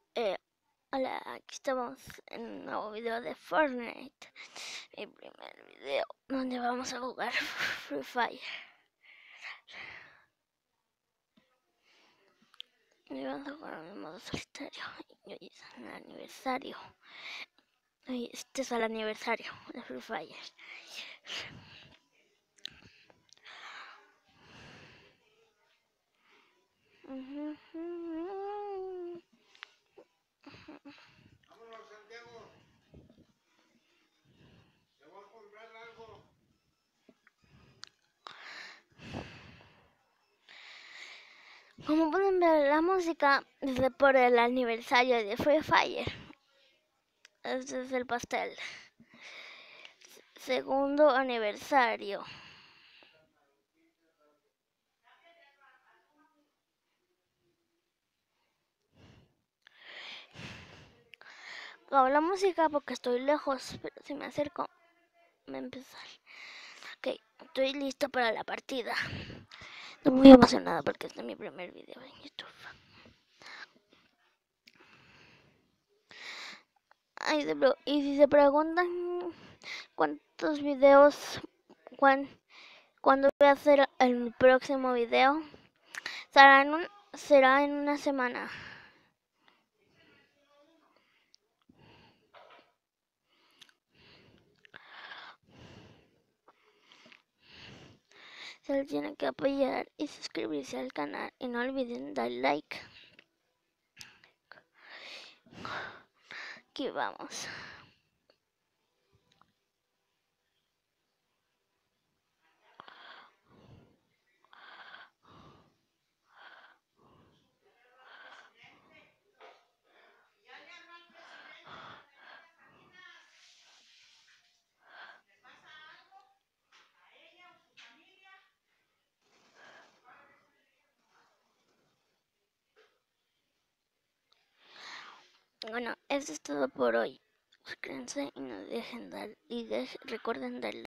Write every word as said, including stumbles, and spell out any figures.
Eh, hola, aquí estamos en un nuevo video de Fortnite. Mi primer video donde vamos a jugar Free Fire. Y vamos a jugar en modo solitario. Y hoy es el aniversario. Y este es el aniversario de Free Fire. Vámonos, Santiago. Te voy a comprar algo. Como pueden ver, la música es por el aniversario de Free Fire. Este es el pastel. Segundo aniversario. Hago la música porque estoy lejos, pero si me acerco, me empezar. Ok, estoy listo para la partida. Estoy muy emocionada porque este es mi primer video en YouTube. Ay, de bro, y si se preguntan cuántos videos, cuán, cuándo voy a hacer el próximo video, será en, un, será en una semana. Solo tienen que apoyar y suscribirse al canal y no olviden dar like. Aquí vamos. Bueno, eso es todo por hoy. Suscríbanse y no dejen dar y de, recuerden darle